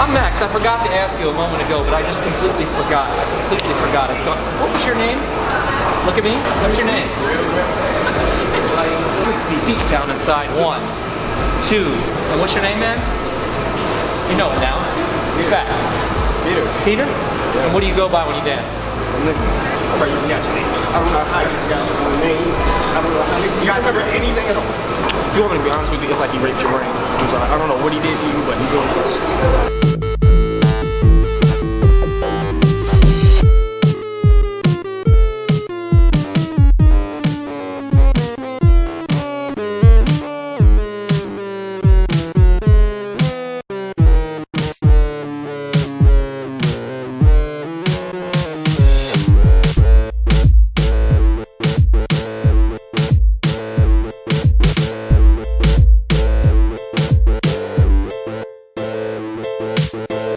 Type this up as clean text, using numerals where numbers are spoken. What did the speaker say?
I'm Max. I forgot to ask you a moment ago, but I just completely forgot. It's gone. What was your name? Look at me. What's your name? Deep down inside. 1, 2. And what's your name, man? You know it now. It's back. Peter. Peter? Yeah. And what do you go by when you dance? I'm sorry, you forgot your name. I don't know how you forgot your own name. I don't know how you guys remember anything at all. If you want me to be honest with you, it's like he raped your brain. I don't know what he did to you, but he did this.